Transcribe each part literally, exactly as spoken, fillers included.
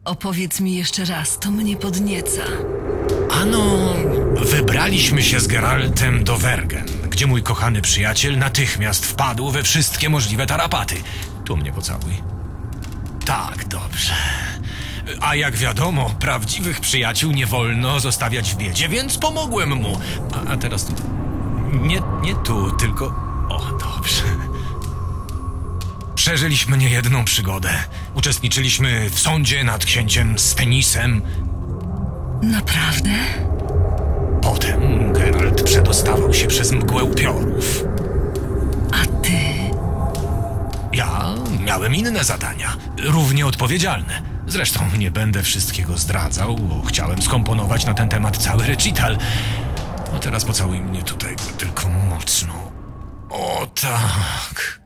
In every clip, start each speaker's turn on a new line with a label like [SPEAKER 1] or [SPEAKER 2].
[SPEAKER 1] Opowiedz mi jeszcze raz, to mnie podnieca.
[SPEAKER 2] Ano, wybraliśmy się z Geraltem do Wergen, gdzie mój kochany przyjaciel natychmiast wpadł we wszystkie możliwe tarapaty. Tu mnie pocałuj. Tak, dobrze. A jak wiadomo, prawdziwych przyjaciół nie wolno zostawiać w biedzie, więc pomogłem mu. A, a teraz tu... Nie, nie tu, tylko... O, dobrze. Przeżyliśmy niejedną przygodę. Uczestniczyliśmy w sądzie nad księciem Stenisem.
[SPEAKER 1] Naprawdę?
[SPEAKER 2] Potem Geralt przedostawał się przez mgłę upiorów.
[SPEAKER 1] A ty?
[SPEAKER 2] Ja miałem inne zadania, równie odpowiedzialne. Zresztą nie będę wszystkiego zdradzał, bo chciałem skomponować na ten temat cały recital. No teraz pocałuj mnie tutaj, tylko mocno. O tak.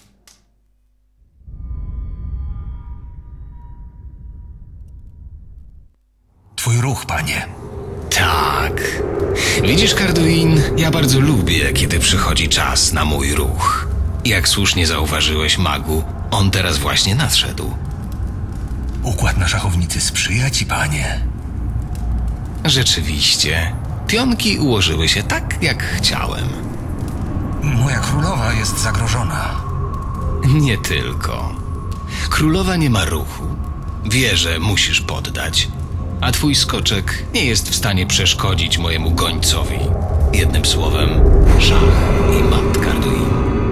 [SPEAKER 3] Twój ruch, panie.
[SPEAKER 4] Tak. Widzisz, Carduin, ja bardzo lubię, kiedy przychodzi czas na mój ruch. Jak słusznie zauważyłeś, magu, on teraz właśnie nadszedł.
[SPEAKER 3] Układ na szachownicy sprzyja ci, panie.
[SPEAKER 4] Rzeczywiście, pionki ułożyły się tak, jak chciałem.
[SPEAKER 3] Moja królowa jest zagrożona.
[SPEAKER 4] Nie tylko. Królowa nie ma ruchu. Wie, że musisz poddać. A twój skoczek nie jest w stanie przeszkodzić mojemu gońcowi. Jednym słowem, szach i mat, Carduin.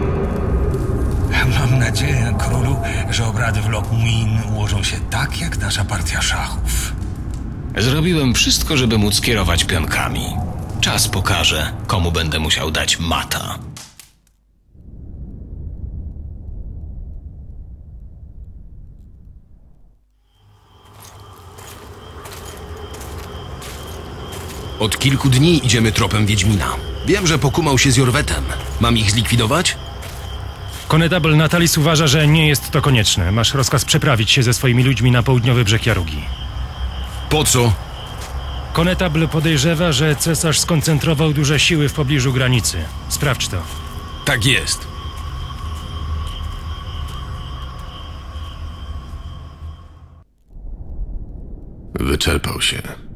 [SPEAKER 3] Mam nadzieję, królu, że obrady w Lockmuin ułożą się tak, jak nasza partia szachów.
[SPEAKER 4] Zrobiłem wszystko, żeby móc kierować pionkami. Czas pokaże, komu będę musiał dać mata.
[SPEAKER 5] Od kilku dni idziemy tropem Wiedźmina. Wiem, że pokumał się z Jorwetem. Mam ich zlikwidować?
[SPEAKER 6] Konedabl Natalis uważa, że nie jest to konieczne. Masz rozkaz przeprawić się ze swoimi ludźmi na południowy brzeg Jarugi.
[SPEAKER 5] Po co?
[SPEAKER 6] Konedabl podejrzewa, że cesarz skoncentrował duże siły w pobliżu granicy. Sprawdź to.
[SPEAKER 5] Tak jest. Wyczerpał się.